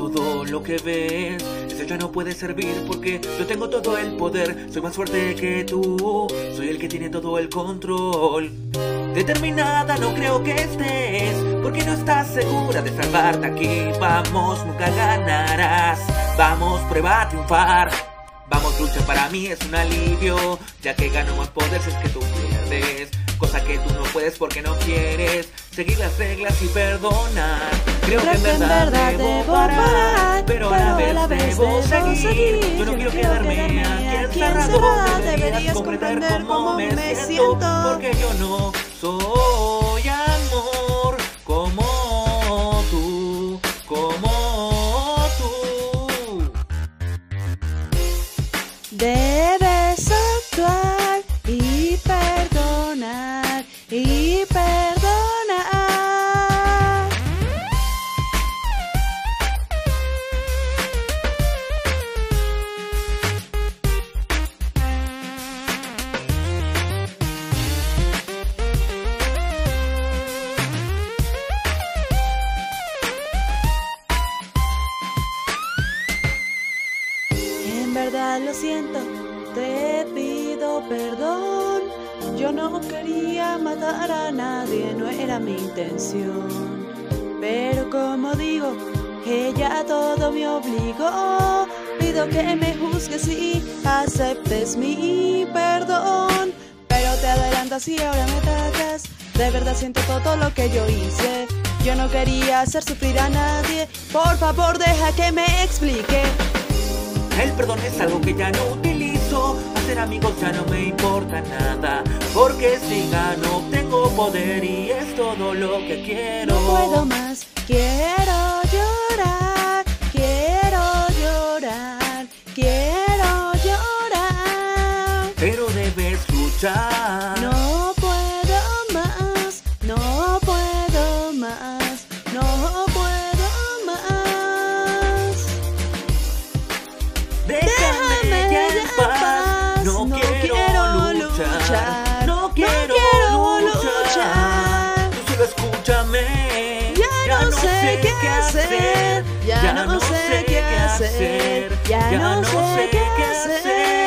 todo lo que ves. Eso ya no puede servir porque yo tengo todo el poder. Soy más fuerte que tú, soy el que tiene todo el control. Determinada no creo que estés, porque no estás segura de salvarte aquí. Vamos, nunca ganarás. Vamos, prueba a triunfar. Vamos, lucha para mí es un alivio, ya que gano más poder si es que tú pierdes. Cosa que tú no puedes porque no quieres seguir las reglas y perdonar. Creo que en verdad debo parar, pero a la vez debo seguir. Yo no quiero quedarme aquí encerrado. Deberías comprender cómo me siento, porque yo no soy amor como tú, como tú. Debes actuar y perdonar y perdonar. En verdad lo siento, te pido perdón. Yo no quería matar a nadie, no era mi intención. Pero como digo, ella todo me obligó. Pido que me juzgues y aceptes mi perdón. Pero te adelantas y ahora me tratas. De verdad siento todo lo que yo hice. Yo no quería hacer sufrir a nadie. Por favor deja que me explique. El perdón es algo que ya no utilizo. Hacer amigos ya no me importa nada, porque si gano tengo poder y es todo lo que quiero. No puedo más, quiero llorar, quiero llorar, quiero llorar. Pero debes luchar. No puedo más, no puedo más, no puedo más. Déjame ya en paz. No quiero luchar. No quiero luchar. Tú solo escúchame. Ya no sé qué hacer. Ya no sé qué hacer. Ya no sé qué hacer.